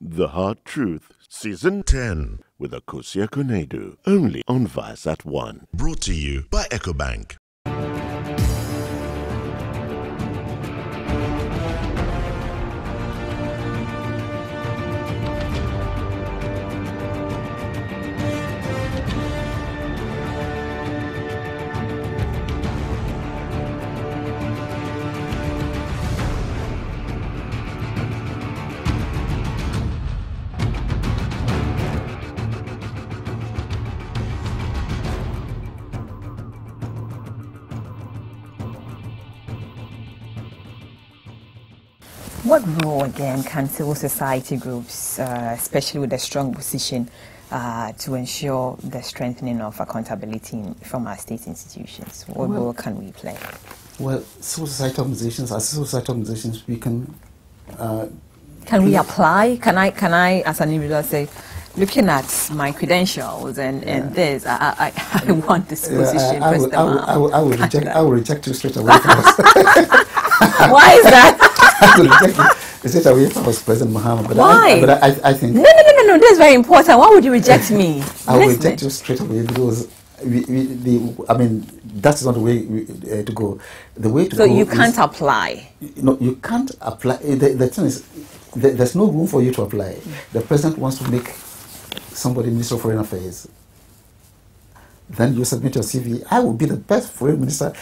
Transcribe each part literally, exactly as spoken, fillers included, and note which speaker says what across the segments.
Speaker 1: The Hard Truth, Season ten, with Kwesi Jonah, only on Viasat one.
Speaker 2: Brought to you by EcoBank.
Speaker 3: What role, again, can civil society groups, uh, especially with a strong position, uh, to ensure the strengthening of accountability in, from our state institutions? What well, role can we play?
Speaker 4: Well, civil society organizations, as civil society organizations, we can... Uh,
Speaker 3: can we apply? Can I, can I, as an individual, say, looking at my credentials and, yeah. and this, I, I, I want this position.
Speaker 4: Yeah, I, I, will, I, will, I, will, I, will reject, I will reject you straight away.
Speaker 3: Why is that?
Speaker 4: I will reject you straight away if I was President Muhammad. But
Speaker 3: Why?
Speaker 4: I, but I, I think...
Speaker 3: No, no, no, no, no, that's very important. Why would you reject me?
Speaker 4: I will reject you straight away because, we, we, the, I mean, that's not the way we, uh, to go. The way to
Speaker 3: so
Speaker 4: go
Speaker 3: you can't
Speaker 4: is,
Speaker 3: apply?
Speaker 4: No, you can't apply. The, the thing is, the, there's no room for you to apply. The President wants to make somebody Minister of Foreign Affairs. Then you submit your C V. I will be the best foreign minister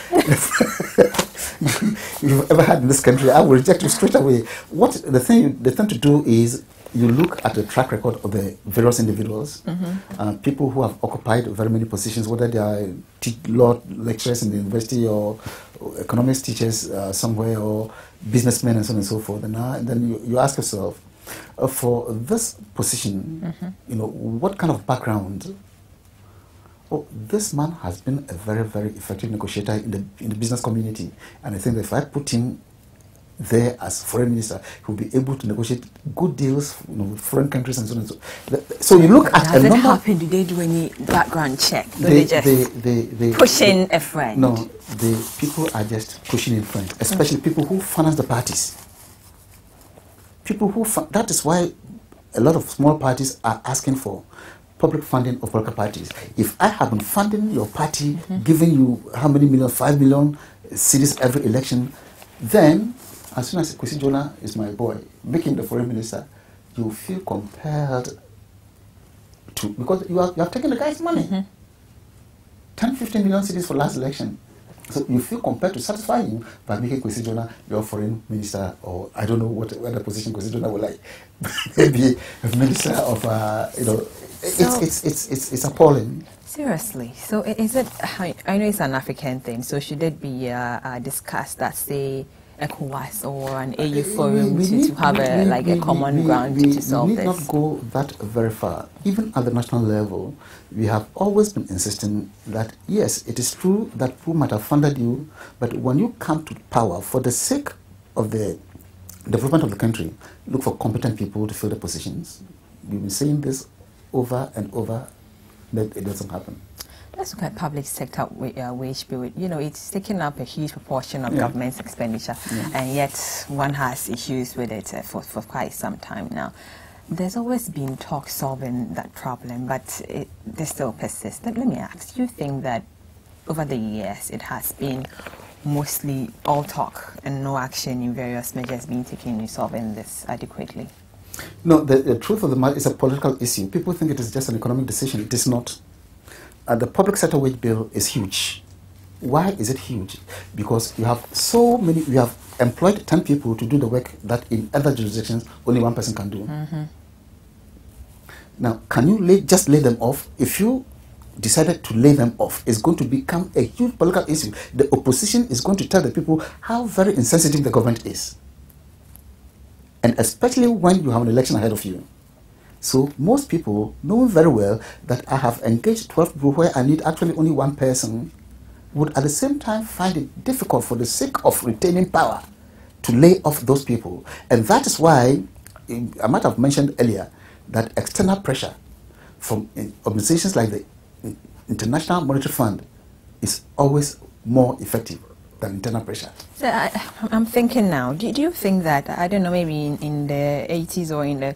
Speaker 4: you've ever had in this country. I will reject you straight away. What the thing, the thing to do is you look at the track record of the various individuals, mm-hmm. uh, people who have occupied very many positions, whether they are law lecturers in the university or, or economics teachers uh, somewhere, or businessmen and so on and so forth. And, uh, and then you, you ask yourself, uh, for this position, mm-hmm. you know, what kind of background? Oh, this man has been a very, very effective negotiator in the in the business community, and I think that if I put him there as foreign minister, he will be able to negotiate good deals, you know, with foreign countries and so on and so. So you look at
Speaker 3: does
Speaker 4: a
Speaker 3: it
Speaker 4: number.
Speaker 3: happen? Do they do any background check? Do
Speaker 4: they,
Speaker 3: they just
Speaker 4: they, they, they,
Speaker 3: push in
Speaker 4: they,
Speaker 3: a friend?
Speaker 4: No, the people are just pushing in friends, especially mm-hmm. people who finance the parties. People who that is why a lot of small parties are asking for public funding of political parties. If I have been funding your party, mm-hmm. giving you how many million, five million cities every election, then as soon as Kwesi Jonah is my boy, making the foreign minister, you feel compelled to, because you, are, you have taken the guy's money. Mm-hmm. ten, fifteen million cities for last election. So you feel compelled to satisfy him by making Kwesi Jonah your foreign minister, or I don't know what other position Kwesi Jonah would like. Maybe a minister of, uh, you know,
Speaker 3: so
Speaker 4: it's, it's, it's, it's, it's appalling.
Speaker 3: Seriously. So is it, I know it's an African thing, so should it be uh, uh, discussed at, say, ECOWAS or an A U forum we, we to, need, to have we, a, like we, a common we, ground
Speaker 4: we,
Speaker 3: to solve
Speaker 4: this?
Speaker 3: this?
Speaker 4: We need not go that very far. Even at the national level, we have always been insisting that, yes, it is true that people might have funded you, but when you come to power, for the sake of the development of the country, look for competent people to fill the positions. We've been saying this over and over, that it doesn't happen.
Speaker 3: Let's look at public sector uh, wage bill. You know, it's taking up a huge proportion of yeah. government's expenditure, yeah. and yet one has issues with it uh, for, for quite some time now. There's always been talk solving that problem, but it, they still persist. Let, let me ask, do you think that over the years it has been mostly all talk and no action in various measures being taken in solving this adequately?
Speaker 4: No, the, the truth of the matter is a political issue. People think it is just an economic decision. It is not. Uh, the public sector wage bill is huge. Why is it huge? Because you have so many, you have employed ten people to do the work that in other jurisdictions only one person can do. Mm-hmm. Now, can you lay, just lay them off? If you decided to lay them off, it's going to become a huge political issue. The opposition is going to tell the people how very insensitive the government is. And especially when you have an election ahead of you. So most people know very well that I have engaged twelve people where I need actually only one person, would at the same time find it difficult for the sake of retaining power to lay off those people. And that is why, I might have mentioned earlier, that external pressure from organizations like the International Monetary Fund is always more effective than internal pressure.
Speaker 3: So I, I'm thinking now, do, do you think that, I don't know, maybe in, in the eighties or in the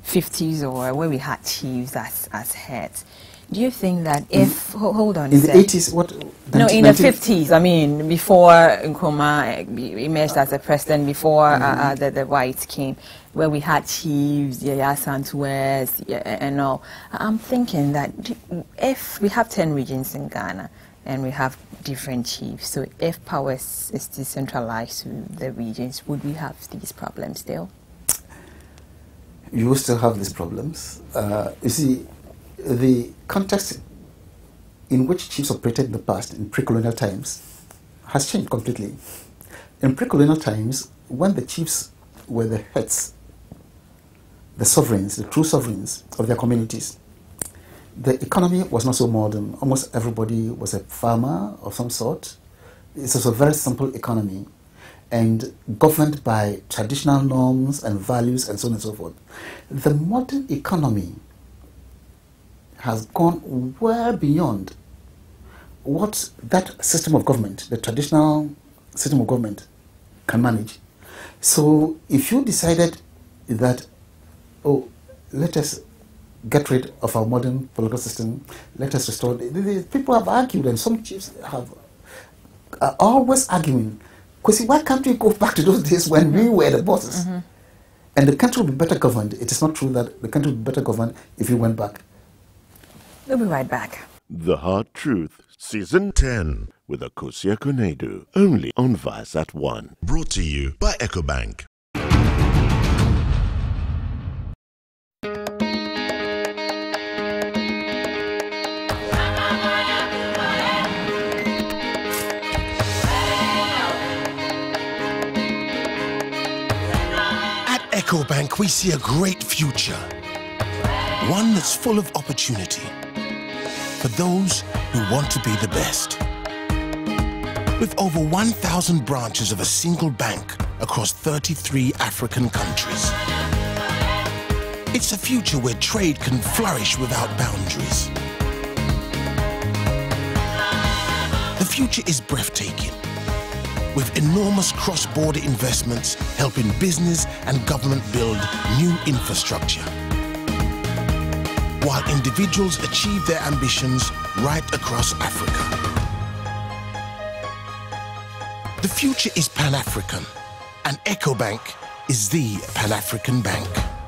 Speaker 3: fifties or where we had chiefs as, as heads, do you think that if, in, ho hold on
Speaker 4: in the eighties, what?
Speaker 3: No, in the fifties, I mean, before Nkrumah emerged as a president, before mm-hmm. uh, uh, the, the whites came, where we had chiefs, Yaya Santues, yeah, and all, I'm thinking that if we have ten regions in Ghana, and we have different chiefs, so if power is, is decentralized to the regions, would we have these problems still?
Speaker 4: You will still have these problems. Uh, you see, the context in which chiefs operated in the past, in pre-colonial times, has changed completely. In pre-colonial times, when the chiefs were the heads, the sovereigns, the true sovereigns of their communities, the economy was not so modern. Almost everybody was a farmer of some sort. It was a very simple economy and governed by traditional norms and values and so on and so forth. The modern economy has gone well beyond what that system of government, the traditional system of government, can manage. So if you decided that, oh, let us get rid of our modern political system, let us restore, people have argued, and some chiefs have are always arguing, Kwesi, why can't we go back to those days when we were the bosses? Mm-hmm. And the country would be better governed. It is not true that the country would be better governed if we went back.
Speaker 3: We'll be right back.
Speaker 1: The Hard Truth, Season ten, with Kwesi Jonah, only on Vice at one.
Speaker 2: Brought to you by EcoBank. At EcoBank, we see a great future, one that's full of opportunity for those who want to be the best. With over one thousand branches of a single bank across thirty-three African countries. It's a future where trade can flourish without boundaries. The future is breathtaking, with enormous cross-border investments helping business and government build new infrastructure, while individuals achieve their ambitions right across Africa. The future is Pan-African, and EcoBank is the Pan-African bank.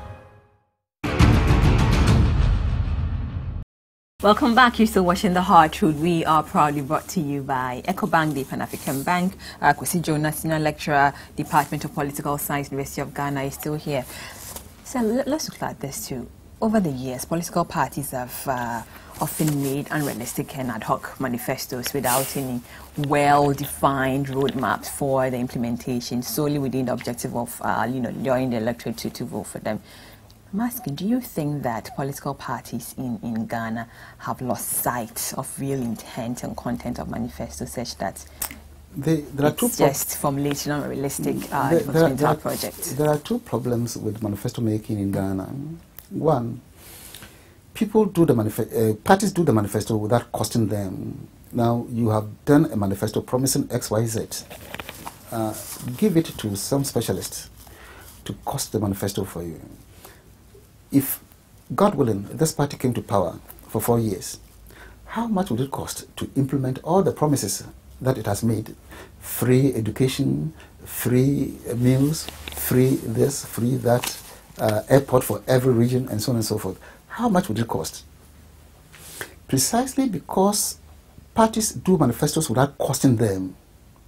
Speaker 3: Welcome back. You're still watching The Hard Truth. We are proudly brought to you by EcoBank, the Pan-African Bank. Uh, Kwesi Jonah, Senior Lecturer, Department of Political Science, University of Ghana, is still here. So let's look at this too. Over the years, political parties have uh, often made unrealistic and ad hoc manifestos without any well-defined roadmaps for the implementation, solely within the objective of, uh, you know, luring the electorate to, to vote for them. I'm asking, do you think that political parties in, in Ghana have lost sight of real intent and content of manifestos such that
Speaker 4: they, there
Speaker 3: it's
Speaker 4: are two
Speaker 3: just formulating unrealistic uh,
Speaker 4: there, there, there are,
Speaker 3: projects?
Speaker 4: There are two problems with manifesto making in Ghana. One, people do the manifesto, uh, parties do the manifesto without costing them. Now, you have done a manifesto promising X, Y, Z. Uh, give it to some specialist to cost the manifesto for you. If, God willing, this party came to power for four years, how much would it cost to implement all the promises that it has made? Free education, free meals, free this, free that, uh, airport for every region, and so on and so forth. How much would it cost? Precisely because parties do manifestos without costing them,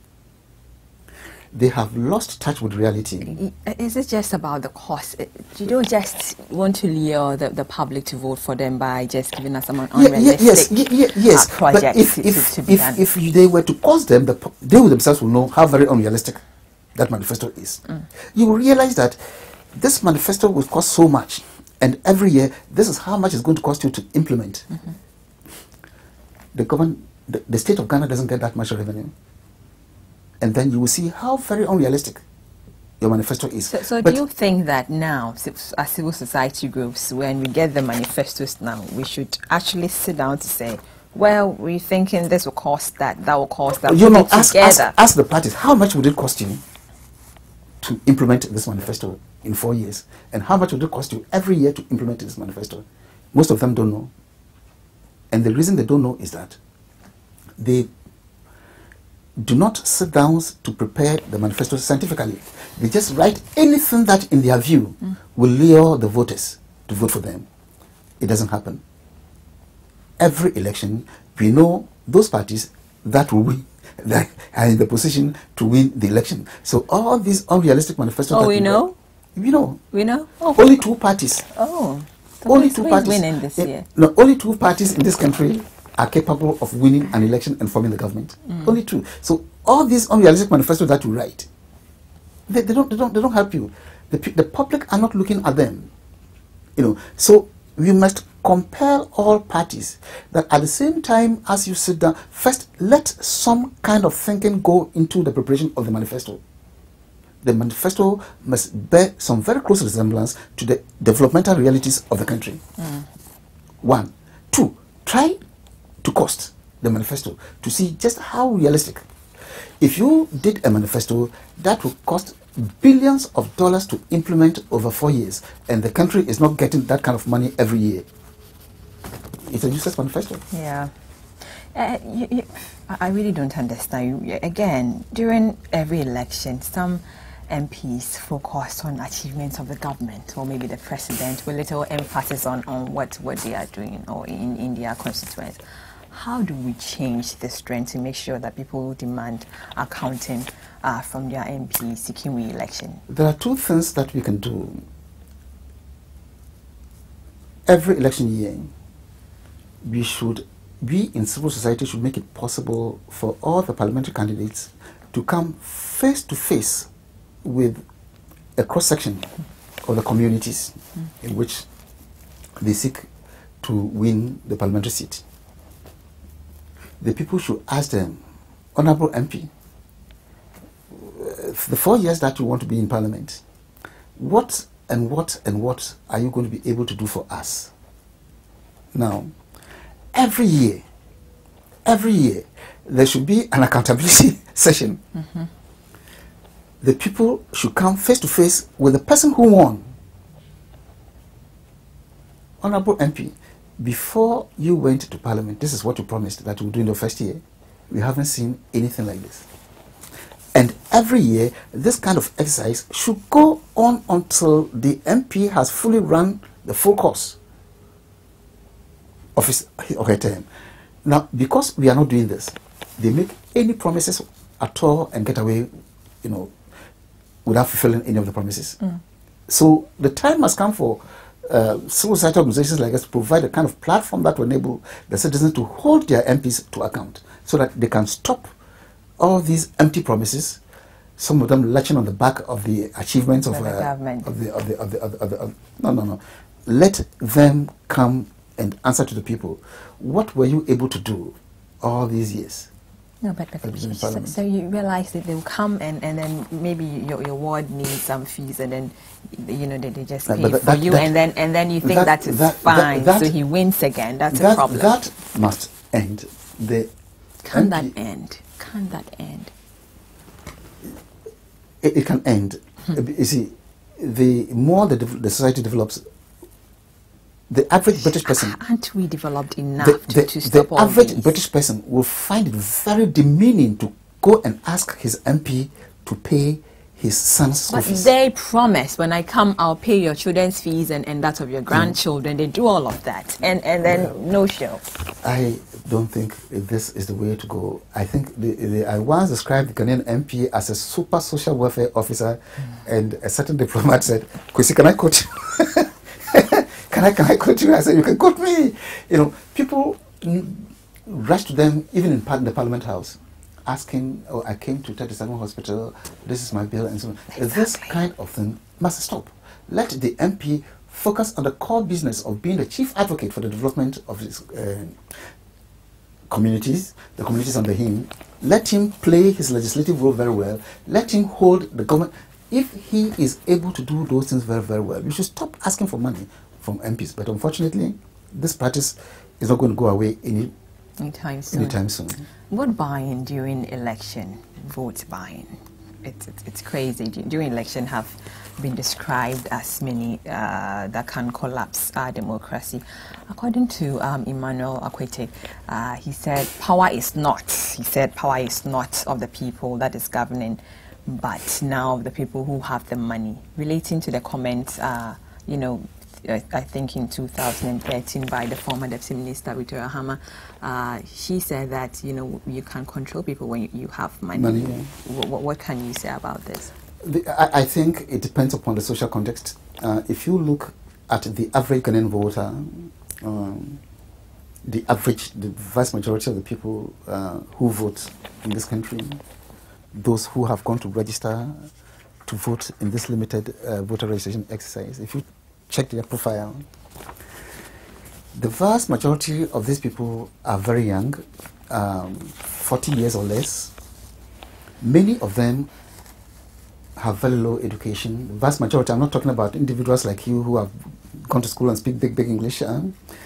Speaker 4: they have lost touch with reality.
Speaker 3: Is it just about the cost? You don't just want to lure the, the public to vote for them by just giving us some unrealistic
Speaker 4: yes, yes, yes.
Speaker 3: Uh, projects
Speaker 4: but if,
Speaker 3: to,
Speaker 4: if,
Speaker 3: to, to be
Speaker 4: if,
Speaker 3: done.
Speaker 4: if they were to cost them, the, they themselves will know how very unrealistic that manifesto is. Mm. You will realize that this manifesto will cost so much, and every year, this is how much it's going to cost you to implement. Mm-hmm. The government, the, the state of Ghana doesn't get that much revenue. And then you will see how very unrealistic your manifesto is.
Speaker 3: So, so
Speaker 4: do
Speaker 3: you think that now, as civil society groups, when we get the manifestos now, we should actually sit down to say, well, we're thinking this will cost that, that will cost that.
Speaker 4: You know, ask, ask, ask the parties, how much would it cost you to implement this manifesto? in four years? And how much would it cost you every year to implement this manifesto? Most of them don't know. And the reason they don't know is that they do not sit down to prepare the manifesto scientifically. They just write anything that, in their view, mm. will lure the voters to vote for them. It doesn't happen. Every election, we know those parties that will win, that are in the position to win the election. So all these unrealistic manifestos.
Speaker 3: Oh, we know?
Speaker 4: Write, we know.
Speaker 3: We know?
Speaker 4: Oh. Only two parties.
Speaker 3: Oh. So
Speaker 4: only two parties.
Speaker 3: Winning this year?
Speaker 4: No, only two parties in this country are capable of winning an election and forming the government. Mm. Only two. So all these unrealistic manifestos that you write, they, they don't, they don't, they don't help you. The, the public are not looking at them. You know. So we must compel all parties that at the same time as you sit down, first let some kind of thinking go into the preparation of the manifesto. The manifesto must bear some very close resemblance to the developmental realities of the country. Mm. One. Two, try to cost the manifesto to see just how realistic. If you did a manifesto that would cost billions of dollars to implement over four years, and the country is not getting that kind of money every year, it's a useless manifesto.
Speaker 3: Yeah. Uh, you, you, I really don't understand. You, again, during every election, some M Ps focus on achievements of the government or maybe the president with little emphasis on, on what, what they are doing or in, in their constituents. How do we change this trend to make sure that people demand accounting uh, from their M Ps seeking re-election?
Speaker 4: There are two things that we can do. Every election year, we should, we in civil society should make it possible for all the parliamentary candidates to come face to face with a cross-section of the communities mm. in which they seek to win the parliamentary seat. The people should ask them, Honorable M P, for the four years that you want to be in parliament, what and what and what are you going to be able to do for us? Now, every year, every year, there should be an accountability session. Mm-hmm. The people should come face to face with the person who won. Honorable M P, before you went to parliament, this is what you promised that you would do in the first year. We haven't seen anything like this. And every year, this kind of exercise should go on until the M P has fully run the full course of his or her term. Now, because we are not doing this, they make any promises at all and get away, you know, without fulfilling any of the promises. Mm. So the time has come for uh, civil society organizations like us to provide a kind of platform that will enable the citizens to hold their M Ps to account so that they can stop all these empty promises, some of them latching on the back of the achievements of,
Speaker 3: of, the,
Speaker 4: uh,
Speaker 3: government.
Speaker 4: of, the, of, the, of, the, of, the, of the... Of, no, no, no. Let them come and answer to the people. What were you able to do all these years?
Speaker 3: No, but, but so, so you realize that they'll come and, and then maybe your, your ward needs some fees and then, you know, they, they just pay
Speaker 4: that,
Speaker 3: for
Speaker 4: that,
Speaker 3: you
Speaker 4: that,
Speaker 3: and then and then you think
Speaker 4: that,
Speaker 3: that is
Speaker 4: that,
Speaker 3: fine,
Speaker 4: that,
Speaker 3: so he wins again. That's
Speaker 4: that,
Speaker 3: a problem.
Speaker 4: That must end. The
Speaker 3: Can
Speaker 4: M P,
Speaker 3: that end? Can that end?
Speaker 4: It, it can end. Hmm. You see, the more the, the society develops, the average British person...
Speaker 3: Aren't we developed enough
Speaker 4: the, the,
Speaker 3: to, to stop
Speaker 4: the
Speaker 3: all
Speaker 4: average
Speaker 3: these?
Speaker 4: British person will find it very demeaning to go and ask his M P to pay his son's school
Speaker 3: But
Speaker 4: fees.
Speaker 3: they promise, when I come, I'll pay your children's fees and, and that of your grandchildren. Mm. They do all of that. And, and then well, no show.
Speaker 4: I don't think this is the way to go. I think the, the, I once described the Ghanaian M P as a super social welfare officer, mm. and a certain diplomat said, Kwesi, can I quote you? Can I, can I quote you? I said, you can quote me. You know, people rush to them, even in, par in the Parliament House, asking, oh, I came to thirty-seven Hospital, this is my bill, and so on. Exactly. This kind of thing must stop. Let the M P focus on the core business of being the chief advocate for the development of his uh, communities, the communities under him. Let him play his legislative role very well. Let him hold the government. If he is able to do those things very, very well, we should stop asking for money from M Ps. But unfortunately, this practice is not going to go away any
Speaker 3: anytime soon.
Speaker 4: Anytime soon.
Speaker 3: What buying during election? Vote buying. it's, it's, it's crazy. During election have been described as many uh, that can collapse our democracy. According to um, Emmanuel Akwete, uh, he said power is not, he said power is not of the people that is governing, but now of the people who have the money. Relating to the comment, uh, you know, I, I think in two thousand thirteen by the former Deputy Minister, Victoria Hammer, uh, she said that, you know, you can control people when you, you have money.
Speaker 4: money yeah.
Speaker 3: what, what can you say about this?
Speaker 4: The, I, I think it depends upon the social context. Uh, if you look at the average Ghanaian voter, um, the average, the vast majority of the people uh, who vote in this country, those who have gone to register to vote in this limited uh, voter registration exercise, if you check their profile, the vast majority of these people are very young, um, forty years or less. Many of them have very low education. The vast majority, I'm not talking about individuals like you who have gone to school and speak big, big English. Uh,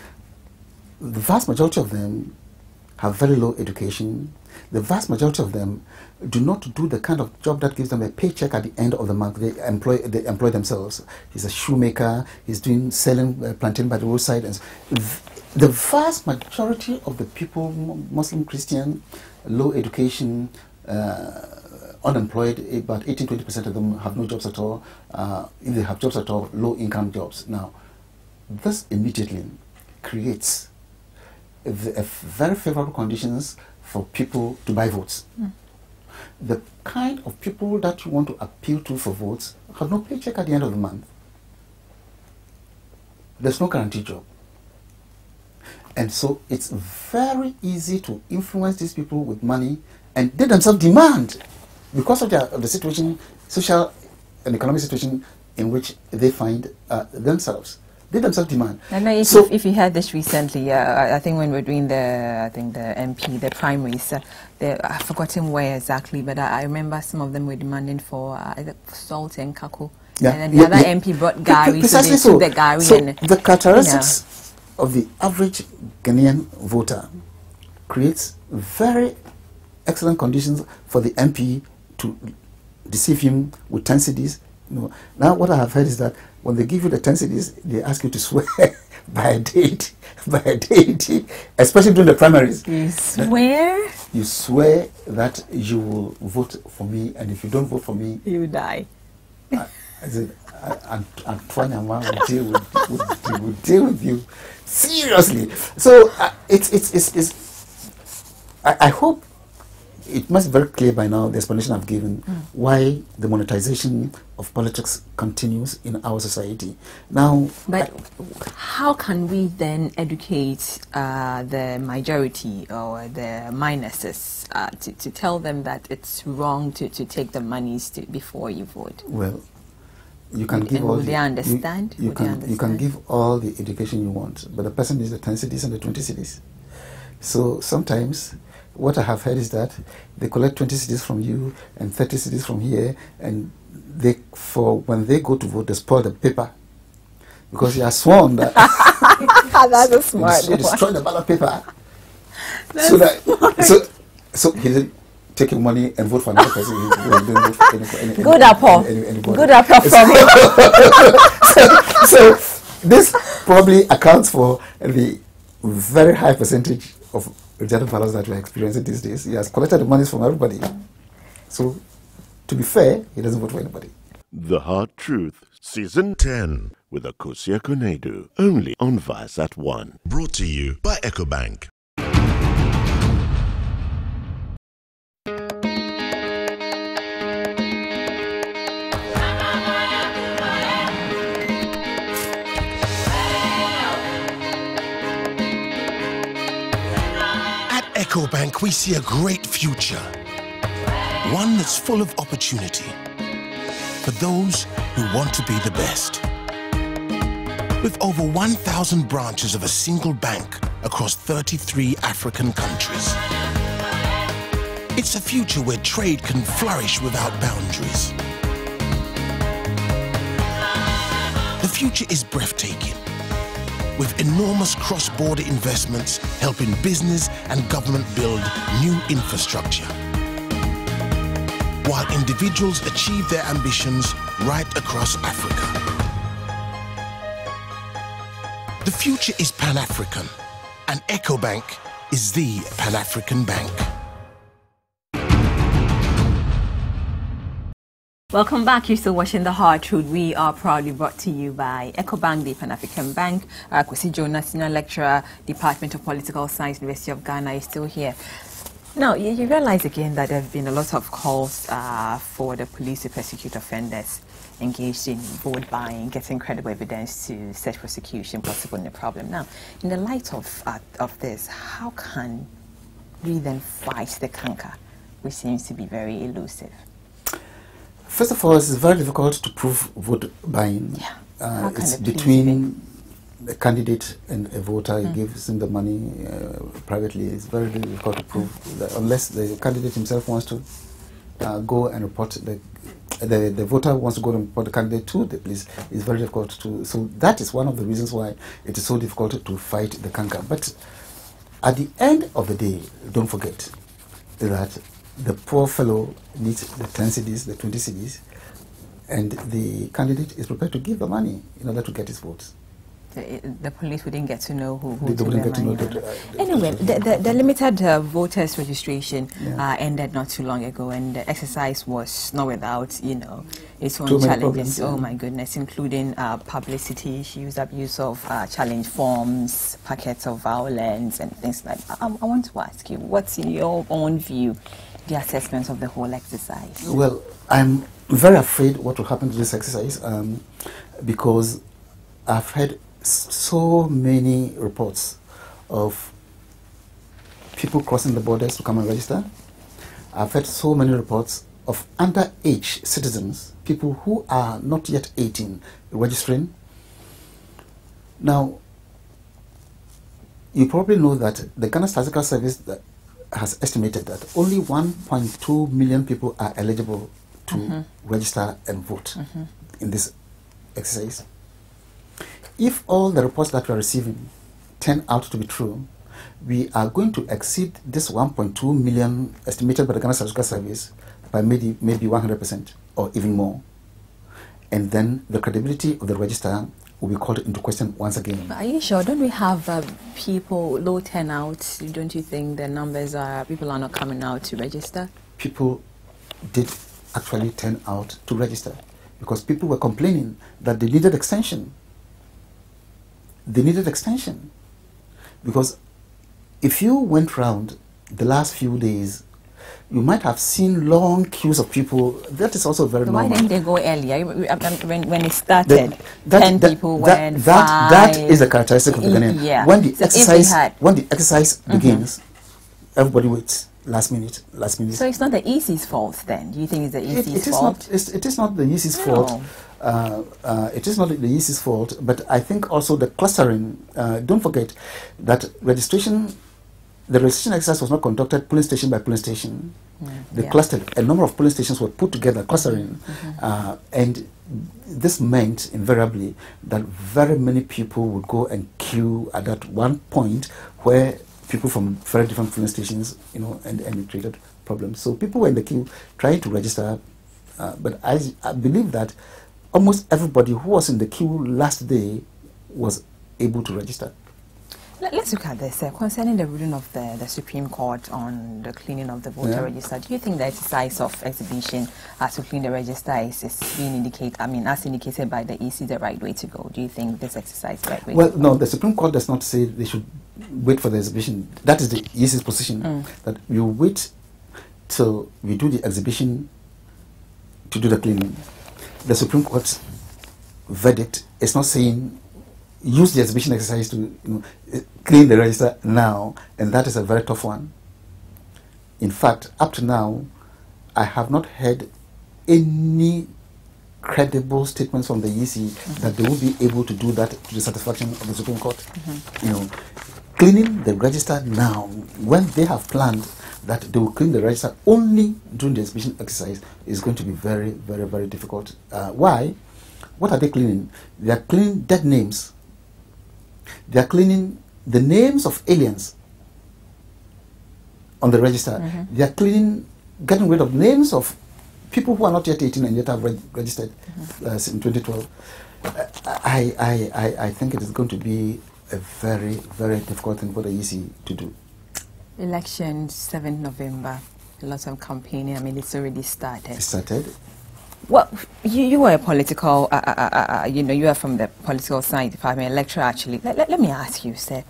Speaker 4: the vast majority of them have very low education. The vast majority of them do not do the kind of job that gives them a paycheck at the end of the month. They employ, they employ themselves. He's a shoemaker, he's doing selling uh, plantain by the roadside. And the vast majority of the people, Muslim, Christian, low education, uh, unemployed, about eighteen to twenty percent of them have no jobs at all. Uh, if they have jobs at all, low income jobs. Now, this immediately creates a, a very favorable conditions for people to buy votes. Mm. The kind of people that you want to appeal to for votes have no paycheck at the end of the month. There's no guaranteed job. And so it's very easy to influence these people with money, and they themselves demand, because of, their, of the situation, social and economic situation in which they find uh, themselves. They themselves demand.
Speaker 3: I know if, so, if, if you had this recently, uh, I, I think when we're doing the, I think the M P, the primaries, uh, I've forgotten where exactly, but I, I remember some of them were demanding for uh, salt and kakao.
Speaker 4: Yeah,
Speaker 3: and then the
Speaker 4: yeah,
Speaker 3: other
Speaker 4: yeah.
Speaker 3: M P brought Gary,
Speaker 4: Precisely
Speaker 3: so they
Speaker 4: so.
Speaker 3: took the Gary.
Speaker 4: So
Speaker 3: and,
Speaker 4: the characteristics
Speaker 3: yeah.
Speaker 4: of the average Ghanaian voter creates very excellent conditions for the M P to deceive him with ten cedis. You know, now what I have heard is that when they give you the ten cedis, they ask you to swear by a date, by a date, especially during the primaries.
Speaker 3: You swear?
Speaker 4: You swear that you will vote for me, and if you don't vote for me,
Speaker 3: you die.
Speaker 4: I, I said, Antoine and Mama will deal with, will, will deal with you seriously. So uh, it's it's it's, it's I, I hope it must be very clear by now, the explanation I've given, mm. why the monetization of politics continues in our society. Now,
Speaker 3: but
Speaker 4: I,
Speaker 3: how can we then educate uh, the majority or the minuses uh, to, to tell them that it's wrong to, to take the monies to, before you vote?
Speaker 4: Well, you can
Speaker 3: would,
Speaker 4: give all
Speaker 3: would
Speaker 4: the,
Speaker 3: they understand?
Speaker 4: You, you
Speaker 3: would
Speaker 4: can
Speaker 3: they understand?
Speaker 4: you can give all the education you want, but the person needs the ten cedis and the twenty cedis. So sometimes what I have heard is that they collect twenty cedis from you and thirty cedis from here, and they, for when they go to vote, they spoil the paper because you are sworn that.
Speaker 3: That's a smart
Speaker 4: you
Speaker 3: one.
Speaker 4: destroy the ballot paper.
Speaker 3: That's
Speaker 4: so that
Speaker 3: smart.
Speaker 4: so so he didn't take your money and vote for another person. He didn't vote for any, any, any,
Speaker 3: Good apple.
Speaker 4: Any, any,
Speaker 3: Good apple from you.
Speaker 4: so, so this probably accounts for the very high percentage of rejected ballots that we're experiencing these days. He has collected the monies from everybody. So, to be fair, he doesn't vote for anybody.
Speaker 1: The Hard Truth, Season ten, with Kwesi Jonah, only on Vice at one.
Speaker 2: Brought to you by EcoBank. EcoBank, we see a great future, one that's full of opportunity for those who want to be the best. With over one thousand branches of a single bank across thirty-three African countries, it's a future where trade can flourish without boundaries. The future is breathtaking, with enormous cross-border investments helping business and government build new infrastructure. while individuals achieve their ambitions right across Africa. The future is Pan-African, and EcoBank is the Pan-African bank.
Speaker 3: Welcome back. You're still watching The Hard Truth. We are proudly brought to you by EcoBank, the Pan-African Bank. Uh, Kwesi Jonah, Senior Lecturer, Department of Political Science, University of Ghana, is still here. Now, you, you realize again that there have been a lot of calls uh, for the police to persecute offenders engaged in vote buying, getting credible evidence to search prosecution, possible in the problem. Now, in the light of, uh, of this, how can we then fight the canker, which seems to be very elusive?
Speaker 4: First of all, it's very difficult to prove vote buying.
Speaker 3: Yeah.
Speaker 4: Uh, it's between a candidate and a voter. Mm. He gives him the money uh, privately. It's very difficult to prove mm. that unless the candidate himself wants to uh, go and report the, the the voter wants to go and report the candidate to the police. It's very difficult to. So that is one of the reasons why it is so difficult to fight the canker. But at the end of the day, don't forget that the poor fellow needs the ten cedis, the twenty cedis, and the candidate is prepared to give the money in order to get his votes.
Speaker 3: The, the police wouldn't get to know who, who
Speaker 4: they, they wouldn't get to know
Speaker 3: that.
Speaker 4: that, uh,
Speaker 3: anyway, the, the, the limited uh, voters registration
Speaker 4: yeah.
Speaker 3: uh, ended not too long ago, and the exercise was not without, you know, its own
Speaker 4: Too many
Speaker 3: challenges.
Speaker 4: problems, yeah.
Speaker 3: Oh my goodness, including uh, publicity issues, abuse of uh, challenge forms, packets of violence, and things like that. I, I want to ask you, what's in your own view the assessment of the whole exercise?
Speaker 4: Well, I'm very afraid what will happen to this exercise um, because I've heard so many reports of people crossing the borders to come and register. I've heard so many reports of underage citizens, people who are not yet eighteen, registering. Now, you probably know that the Ghana Statistical Service that has estimated that only one point two million people are eligible to mm-hmm. register and vote mm-hmm. in this exercise. If all the reports that we are receiving turn out to be true, we are going to exceed this one point two million estimated by the Ghana Statistical Service by maybe, maybe one hundred percent or even more. And then the credibility of the register will be called into question once again.
Speaker 3: But are you sure? Don't we have uh, people, low turnout? Don't you think the numbers are, people are not coming out to register?
Speaker 4: People did actually turn out to register because people were complaining that they needed extension. They needed extension because if you went round the last few days, you might have seen long queues of people. That is also very
Speaker 3: so
Speaker 4: normal.
Speaker 3: Why didn't they go earlier? When, when it started,
Speaker 4: that,
Speaker 3: ten
Speaker 4: that,
Speaker 3: people
Speaker 4: that,
Speaker 3: went,
Speaker 4: that,
Speaker 3: five.
Speaker 4: that is a characteristic of the Ghanaian.
Speaker 3: Yeah.
Speaker 4: When the
Speaker 3: so
Speaker 4: exercise,
Speaker 3: had,
Speaker 4: when the exercise
Speaker 3: mm-hmm.
Speaker 4: begins, everybody waits. Last minute, last minute.
Speaker 3: So it's not the E C's fault then? Do you think it's the E C's
Speaker 4: it, it is
Speaker 3: fault?
Speaker 4: Not, it's, it is not the E C's
Speaker 3: no.
Speaker 4: fault. Uh, uh, it is not the E C's fault, but I think also the clustering. Uh, don't forget that registration, the registration exercise was not conducted polling station by polling station. Mm, they yeah. clustered. A number of polling stations were put together, clustering, mm-hmm. uh, and this meant invariably that very many people would go and queue at that one point where people from very different polling stations, you know, and, and it created problems. So people were in the queue trying to register, uh, but I, I believe that almost everybody who was in the queue last day was able to register.
Speaker 3: Let's look at this. Uh, concerning the ruling of the, the Supreme Court on the cleaning of the voter yeah. register, do you think the exercise of exhibition uh, to clean the register is, is being indicated, I mean, as indicated by the E C, the right way to go? Do you think this exercise is the right way
Speaker 4: well,
Speaker 3: to go?
Speaker 4: Well, no, the Supreme Court does not say they should wait for the exhibition. That is the E C's position, mm. that you wait till we do the exhibition to do the cleaning. The Supreme Court's verdict is not saying use the exhibition exercise to you know, clean the register now, and that is a very tough one. In fact, up to now, I have not heard any credible statements from the E C mm-hmm. that they will be able to do that to the satisfaction of the Supreme Court. Mm-hmm. You know, cleaning the register now, when they have planned that they will clean the register only during the exhibition exercise, is going to be very, very, very difficult. Uh, why? What are they cleaning? They are cleaning dead names. They are cleaning the names of aliens on the register. Mm-hmm. They are cleaning, getting rid of names of people who are not yet eighteen and yet have reg registered mm-hmm. uh, in twenty twelve, I, I, I, I think it is going to be a very, very difficult thing for the E C to do.
Speaker 3: Election seventh November, a lot of campaigning. I mean, it's already started.
Speaker 4: It started.
Speaker 3: Well, you, you are a political, uh, uh, uh, uh, you know, you are from the political science department, a lecturer actually. Let, let, let me ask you, sir,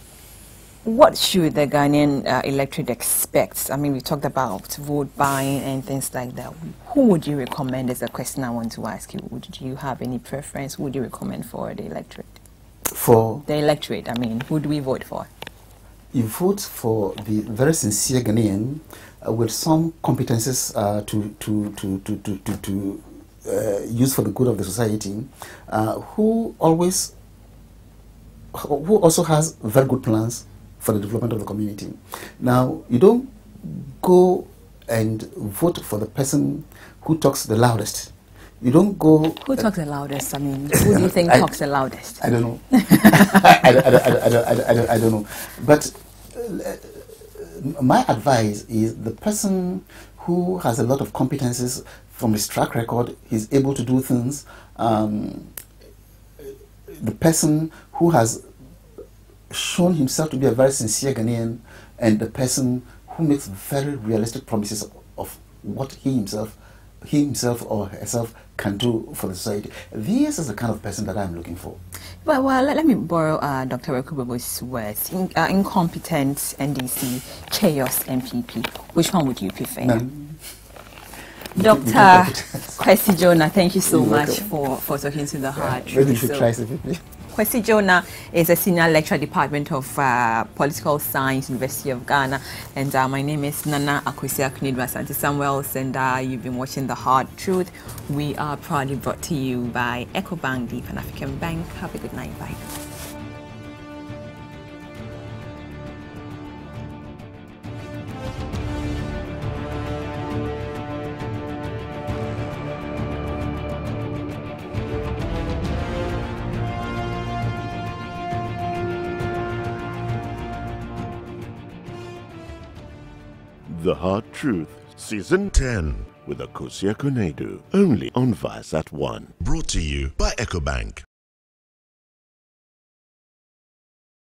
Speaker 3: what should the Ghanaian uh, electorate expect? I mean, we talked about vote buying and things like that. Who would you recommend is a question I want to ask you. Would you have any preference? Who would you recommend for the electorate?
Speaker 4: For?
Speaker 3: The electorate, I mean, who do we vote for?
Speaker 4: You vote for the very sincere Ghanaian uh, with some competences uh, to, to, to, to, to, to, to uh, use for the good of the society, uh, who always, who also has very good plans for the development of the community. Now, you don't go and vote for the person who talks the loudest. You don't go...
Speaker 3: Who talks the loudest? I mean, who do you think
Speaker 4: I,
Speaker 3: talks the loudest?
Speaker 4: I don't know. I, I, I, I, I, I, I don't know. But uh, my advice is the person who has a lot of competences from his track record, he's able to do things. Um, the person who has shown himself to be a very sincere Ghanaian, and the person who makes very realistic promises of, of what he himself he himself or herself can do for the society. This is the kind of person that I'm looking for.
Speaker 3: Well, well let, let me borrow uh, Doctor Rekubobo's words. In, uh, incompetent N D C, chaos M P P. Which one would you prefer?
Speaker 4: None.
Speaker 3: Doctor Kwesi Jonah, thank you so
Speaker 4: You're
Speaker 3: much
Speaker 4: welcome.
Speaker 3: for, for talking to the heart.
Speaker 4: Yeah, maybe you should
Speaker 3: so,
Speaker 4: try something.
Speaker 3: Kwesi Jonah is a senior lecturer, Department of uh, Political Science, University of Ghana, and uh, my name is Nana Akwesi Asante Samuels, and uh, you've been watching The Hard Truth. We are proudly brought to you by EcoBank, the Pan-African Bank. Have a good night. Bye.
Speaker 1: The Hard Truth, Season ten, with Kwesi Jonah, only on Vice at one.
Speaker 2: Brought to you by EcoBank.